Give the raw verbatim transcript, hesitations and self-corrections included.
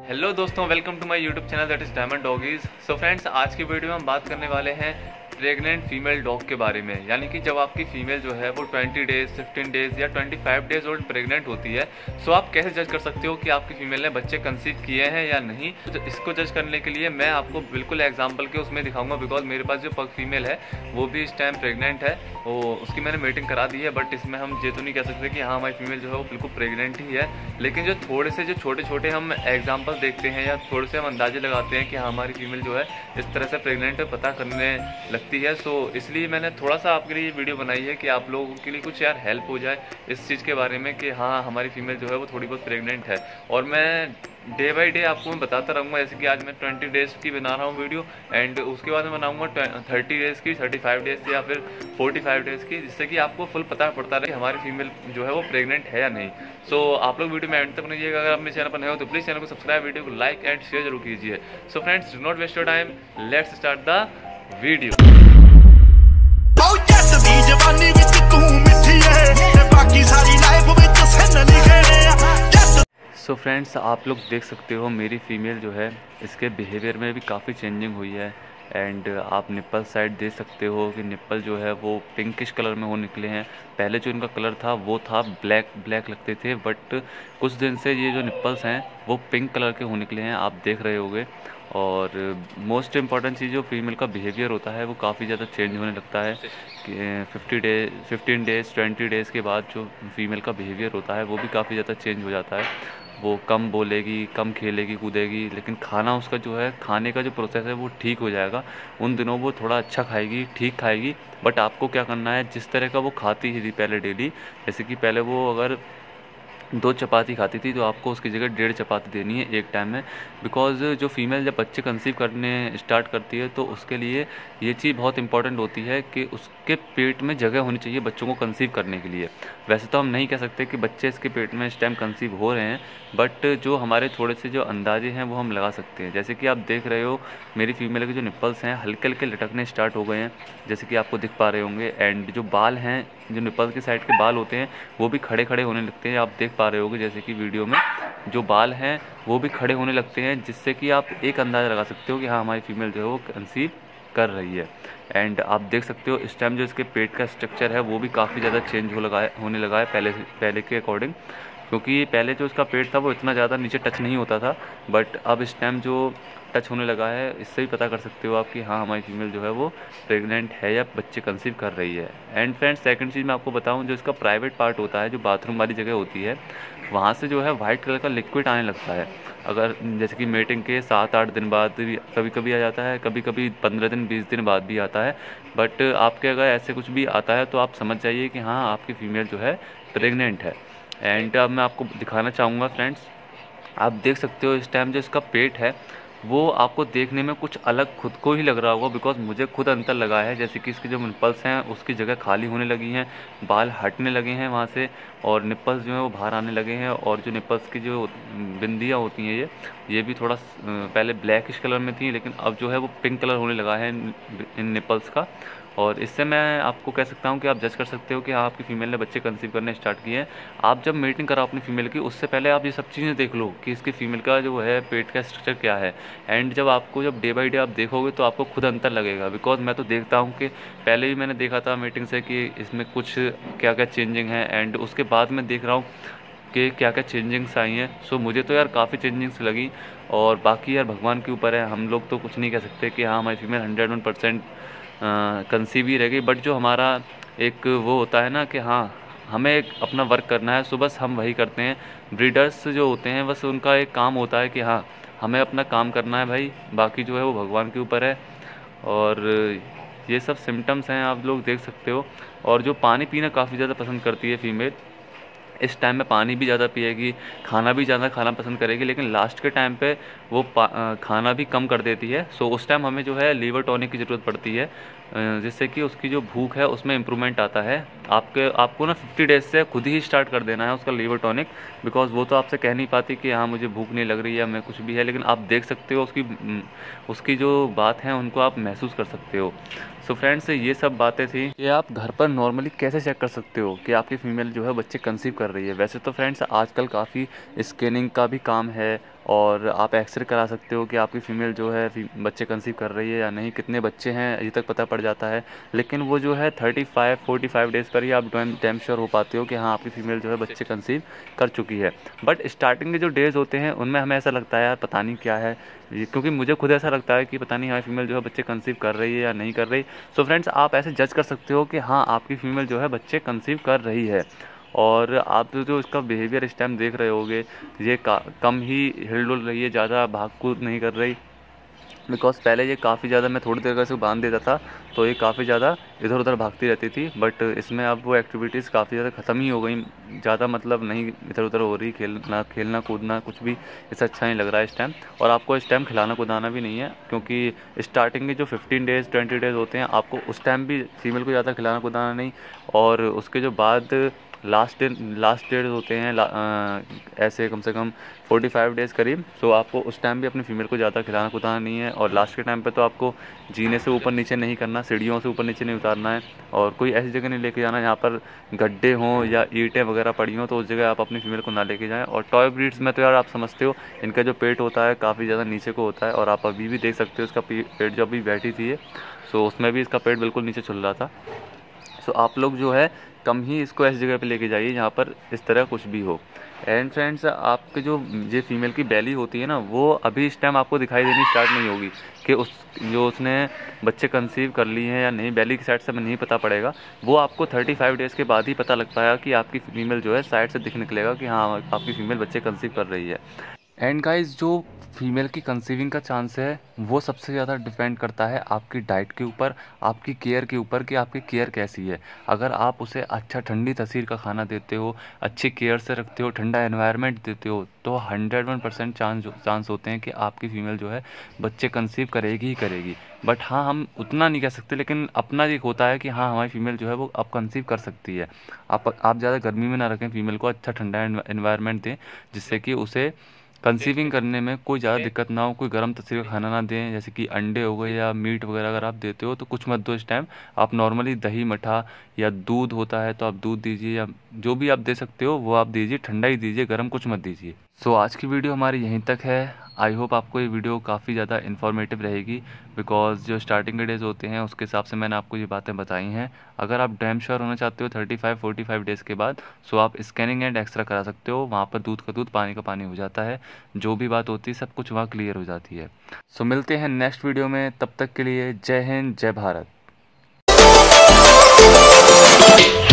Hello दोस्तों, welcome to my YouTube channel that is diamond doggies. So friends, आज की video में हम बात करने वाले हैं प्रेग्नेंट फीमेल डॉग के बारे में। यानी कि जब आपकी फीमेल जो है वो ट्वेंटी डेज, फिफ्टीन डेज या twenty five days old pregnant होती है, सो आप कैसे जज कर सकते हो कि आपकी फीमेल ने बच्चे कंसीव किए हैं या नहीं। तो इसको जज करने के लिए मैं आपको बिल्कुल एग्जाम्पल के उसमें दिखाऊंगा, बिकॉज मेरे पास जो पग फीमेल है वो भी इस टाइम प्रेग्नेंट है। वो उसकी मैंने मीटिंग करा दी है, बट इसमें हम ये तो नहीं कह सकते कि हाँ हमारी फीमेल जो है वो बिल्कुल प्रेग्नेंट ही है। लेकिन जो थोड़े से जो छोटे छोटे हम एग्जाम्पल देखते हैं या थोड़े से हम अंदाजे लगाते हैं कि हाँ हमारी फीमेल जो है इस तरह से प्रेग्नेंट पता करने लगती है। सो इसलिए मैंने थोड़ा सा आपके लिए वीडियो बनाई है कि आप लोगों के लिए कुछ यार हेल्प हो जाए इस चीज़ के बारे में कि हाँ हमारी फीमेल जो है वो थोड़ी बहुत प्रेग्नेंट है। और मैं डे बाय डे आपको मैं बताता रहूँगा, जैसे कि आज मैं ट्वेंटी डेज़ की बना रहा हूँ वीडियो, एंड उसके बाद मैं बनाऊँगा थर्टी डेज़ की, थर्टी फाइव डेज़ या फिर फोर्टी फाइव डेज़ की, जिससे कि आपको फुल पता पड़ता रहे कि हमारी फीमेल जो है वो प्रेग्नेंट है या नहीं। सो so, आप लोग वीडियो में एंड तक रहिएगा। अगर आप मेरे चैनल पर नए हो तो प्लीज़ चैनल को सब्सक्राइब, वीडियो को लाइक एंड शेयर जरूर कीजिए। So friends, do not waste your time, let's start the video. So friends, आप लोग देख सकते हो मेरी फीमेल जो है इसके बिहेवियर में भी काफ़ी चेंजिंग हुई है। एंड आप निप्पल साइड देख सकते हो कि निप्पल जो है वो पिंकिश कलर में हो निकले हैं। पहले जो इनका कलर था वो था ब्लैक ब्लैक लगते थे, बट कुछ दिन से ये जो निप्पल्स हैं वो पिंक कलर के हो निकले हैं, आप देख रहे होंगे। और मोस्ट इम्पॉर्टेंट चीज़ जो फीमेल का बिहेवियर होता है वो काफ़ी ज़्यादा चेंज होने लगता है कि fifty day fifteen days twenty days के बाद जो फीमेल का बिहेवियर होता है वो भी काफ़ी ज़्यादा चेंज हो जाता है। वो कम बोलेगी, कम खेलेगी कूदेगी, लेकिन खाना उसका जो है खाने का जो प्रोसेस है वो ठीक हो जाएगा। उन दिनों वो थोड़ा अच्छा खाएगी, ठीक खाएगी। बट आपको क्या करना है, जिस तरह का वो खाती थी पहले डेली, जैसे कि पहले वो अगर दो चपाती खाती थी तो आपको उसकी जगह डेढ़ चपाती देनी है एक टाइम में। बिकॉज़ जो फीमेल जब बच्चे कंसीव करने स्टार्ट करती है तो उसके लिए ये चीज़ बहुत इंपॉर्टेंट होती है कि उसके पेट में जगह होनी चाहिए बच्चों को कंसीव करने के लिए। वैसे तो हम नहीं कह सकते कि बच्चे इसके पेट में इस टाइम कंसीव हो रहे हैं, बट जो हमारे थोड़े से जो अंदाजे हैं वो हम लगा सकते हैं। जैसे कि आप देख रहे हो मेरी फीमेल के जो निप्पल्स हैं हल्के हल्के लटकने स्टार्ट हो गए हैं, जैसे कि आपको दिख पा रहे होंगे। एंड जो बाल हैं, जो निप्पल के साइड के बाल होते हैं वो भी खड़े खड़े होने लगते हैं, आप देख पा रहे होगे। जैसे कि वीडियो में जो बाल हैं वो भी खड़े होने लगते हैं, जिससे कि आप एक अंदाज़ा लगा सकते हो कि हाँ हमारी फीमेल जो है वो कंसीव कर रही है। एंड आप देख सकते हो इस टाइम जो इसके पेट का स्ट्रक्चर है वो भी काफ़ी ज़्यादा चेंज हो लगा है होने लगा है पहले पहले के अकॉर्डिंग, क्योंकि पहले जो इसका पेट था वो इतना ज़्यादा नीचे टच नहीं होता था, बट अब इस टाइम जो टच होने लगा है इससे ही पता कर सकते हो आप कि हाँ हमारी फीमेल जो है वो प्रेग्नेंट है या बच्चे कंसीव कर रही है। एंड फ्रेंड्स, सेकंड चीज़ मैं आपको बताऊं, जो इसका प्राइवेट पार्ट होता है, जो बाथरूम वाली जगह होती है, वहाँ से जो है वाइट कलर का लिक्विड आने लगता है। अगर जैसे कि मेटिंग के सात आठ दिन बाद भी कभी कभी आ जाता है, कभी कभी पंद्रह दिन बीस दिन बाद भी आता है, बट आपके अगर ऐसे कुछ भी आता है तो आप समझ जाइए कि हाँ आपकी फ़ीमेल जो है प्रेग्नेंट है। एंड अब मैं आपको दिखाना चाहूँगा फ्रेंड्स, आप देख सकते हो इस टाइम जो इसका पेट है वो आपको देखने में कुछ अलग खुद को ही लग रहा होगा, बिकॉज मुझे खुद अंतर लगा है। जैसे कि इसकी जो निप्पल्स हैं उसकी जगह खाली होने लगी हैं, बाल हटने लगे हैं वहाँ से, और निप्पल्स जो हैं वो बाहर आने लगे हैं। और जो निप्पल्स की जो बिंदियाँ होती हैं ये ये भी थोड़ा पहले ब्लैकिश कलर में थी, लेकिन अब जो है वो पिंक कलर होने लगा है इन निप्पल्स का। और इससे मैं आपको कह सकता हूँ कि आप जज कर सकते हो कि हाँ आपकी फ़ीमेल ने बच्चे कंसीव करने स्टार्ट किए हैं। आप जब मीटिंग कराओ अपनी फ़ीमेल की, उससे पहले आप ये सब चीज़ें देख लो कि इसकी फ़ीमेल का जो है पेट का स्ट्रक्चर क्या है। एंड जब आपको जब डे बाय डे आप देखोगे तो आपको खुद अंतर लगेगा, बिकॉज मैं तो देखता हूँ कि पहले भी मैंने देखा था मीटिंग से कि इसमें कुछ क्या क्या चेंजिंग है, एंड उसके बाद मैं देख रहा हूँ कि क्या क्या चेंजिंग्स आई हैं। सो मुझे तो यार काफ़ी चेंजिंग्स लगी, और बाकी यार भगवान के ऊपर है, हम लोग तो कुछ नहीं कह सकते कि हाँ हमारी female hundred one percent conceive ही रह गई। बट जो हमारा एक वो होता है ना कि हाँ हमें एक अपना वर्क करना है, सो बस हम वही करते हैं। ब्रीडर्स जो होते हैं बस उनका एक काम होता है कि हाँ हमें अपना काम करना है भाई, बाकी जो है वो भगवान के ऊपर है। और ये सब सिम्टम्स हैं, आप लोग देख सकते हो। और जो पानी पीना काफ़ी ज़्यादा पसंद करती है फीमेल, इस टाइम में पानी भी ज़्यादा पिएगी, खाना भी ज़्यादा खाना पसंद करेगी, लेकिन लास्ट के टाइम पे वो खाना भी कम कर देती है। सो उस टाइम हमें जो है लीवर टॉनिक की ज़रूरत पड़ती है, जिससे कि उसकी जो भूख है उसमें इम्प्रूवमेंट आता है। आपके आपको ना फिफ्टी डेज से खुद ही स्टार्ट कर देना है उसका लीवर टॉनिक, बिकॉज वो तो आपसे कह नहीं पाती कि हाँ मुझे भूख नहीं लग रही है, मैं कुछ भी है, लेकिन आप देख सकते हो उसकी उसकी जो बात है उनको आप महसूस कर सकते हो। सो फ्रेंड्स, ये सब बातें थी कि आप घर पर नॉर्मली कैसे चेक कर सकते हो कि आपकी फ़ीमेल जो है बच्चे कंसीव कर कर रही है। वैसे तो फ्रेंड्स आजकल काफ़ी स्कैनिंग का भी काम है और आप एक्सरे करा सकते हो कि आपकी फ़ीमेल जो है बच्चे कंसीव कर रही है या नहीं, कितने बच्चे हैं ये तक पता पड़ जाता है। लेकिन वो जो है thirty five forty five days पर ही आप डैम श्योर हो पाते हो कि हाँ आपकी फ़ीमेल जो है बच्चे कंसीव कर चुकी है। बट स्टार्टिंग के जो डेज़ होते हैं उनमें हमें ऐसा लगता है यार पता नहीं क्या है, क्योंकि मुझे खुद ऐसा लगता है कि पता नहीं हमारी फीमेल जो है बच्चे कंसीव कर रही है या नहीं कर रही। सो फ्रेंड्स आप ऐसे जज कर सकते हो कि हाँ आपकी फ़ीमेल जो है बच्चे कंसीव कर रही है। और आप जो इसका बिहेवियर इस टाइम देख रहे होगे, ये कम ही हिल डुल रही है, ज़्यादा भाग कूद नहीं कर रही। बिकॉज पहले ये काफ़ी ज़्यादा मैं थोड़ी देर का इसको बांध देता था तो ये काफ़ी ज़्यादा इधर उधर भागती रहती थी, बट इसमें अब वो एक्टिविटीज़ काफ़ी ज़्यादा ख़त्म ही हो गई। ज़्यादा मतलब नहीं इधर उधर हो रही, खेलना खेलना कूदना कुछ भी इससे अच्छा नहीं लग रहा है इस टाइम। और आपको इस टाइम खिलाना कुदाना भी नहीं है, क्योंकि स्टार्टिंग के जो फिफ्टीन डेज़ ट्वेंटी डेज़ होते हैं आपको उस टाइम भी फीमेल को ज़्यादा खिलाना कुदाना नहीं। और उसके जो बाद लास्ट डे लास्ट डेज होते हैं आ, ऐसे कम से कम फोर्टी फाइव डेज़ करीब, सो आपको उस टाइम भी अपनी फीमेल को ज़्यादा खिलाना कुदाना नहीं है। और लास्ट के टाइम पे तो आपको जीने से ऊपर नीचे नहीं करना, सीढ़ियों से ऊपर नीचे नहीं उतारना है, और कोई ऐसी जगह नहीं लेके जाना जहाँ पर गड्ढे हों या ईंटें वगैरह पड़ी हों, तो उस जगह आप अपनी फीमेल को ना लेके जाएँ। और टॉय ब्रीड्स में तो यार आप समझते हो इनका जो पेट होता है काफ़ी ज़्यादा नीचे को होता है, और आप अभी भी देख सकते हो इसका पेट जो अभी बैठी थी, सो उसमें भी इसका पेट बिल्कुल नीचे चल रहा था। सो आप लोग जो है कम ही इसको ऐसी जगह पे लेके जाइए जहाँ पर इस तरह कुछ भी हो। एंड फ्रेंड्स आपके जो ये फीमेल की बैली होती है ना, वो अभी इस टाइम आपको दिखाई देनी स्टार्ट नहीं होगी कि उस जो उसने बच्चे कंसीव कर लिए हैं या नहीं, बैली की साइड से नहीं पता पड़ेगा। वो आपको थर्टी फाइव डेज़ के बाद ही पता लग पाएगा कि आपकी फीमेल जो है साइड से दिख निकलेगा कि हाँ आपकी फीमेल बच्चे कंसीव कर रही है। एंड गाइस जो फीमेल की कंसीविंग का चांस है वो सबसे ज़्यादा डिपेंड करता है आपकी डाइट के ऊपर, आपकी केयर के ऊपर कि आपकी केयर कैसी है। अगर आप उसे अच्छा ठंडी तसीर का खाना देते हो, अच्छी केयर से रखते हो, ठंडा एनवायरनमेंट देते हो, तो hundred one percent chance chance होते हैं कि आपकी फ़ीमेल जो है बच्चे कंसीव करेगी ही करेगी। बट हाँ हम उतना नहीं कह सकते, लेकिन अपना एक होता है कि हाँ हमारी फीमेल जो है वो अब कंसीव कर सकती है। आप आप ज़्यादा गर्मी में ना रखें फीमेल को, अच्छा ठंडा एनवायरनमेंट दें जिससे कि उसे कंसीविंग करने में कोई ज़्यादा दिक्कत ना हो। कोई गर्म तस्वीर का खाना ना दें, जैसे कि अंडे हो गए या मीट वगैरह अगर आप देते हो तो कुछ मत दो इस टाइम। आप नॉर्मली दही मठा या दूध होता है तो आप दूध दीजिए, या जो भी आप दे सकते हो वो आप दीजिए, ठंडा ही दीजिए, गर्म कुछ मत दीजिए। सो so, आज की वीडियो हमारी यहीं तक है। आई होप आपको ये वीडियो काफ़ी ज़्यादा इन्फॉर्मेटिव रहेगी, बिकॉज जो स्टार्टिंग के डेज़ होते हैं उसके हिसाब से मैंने आपको ये बातें बताई हैं। अगर आप डैम श्योर होना चाहते हो thirty five forty five days के बाद, सो आप स्कैनिंग एंड एक्सरा करा सकते हो। वहाँ पर दूध का दूध पानी का पानी हो जाता है, जो भी बात होती है सब कुछ वहाँ क्लियर हो जाती है। सो so, मिलते हैं नेक्स्ट वीडियो में, तब तक के लिए जय हिंद जय भारत।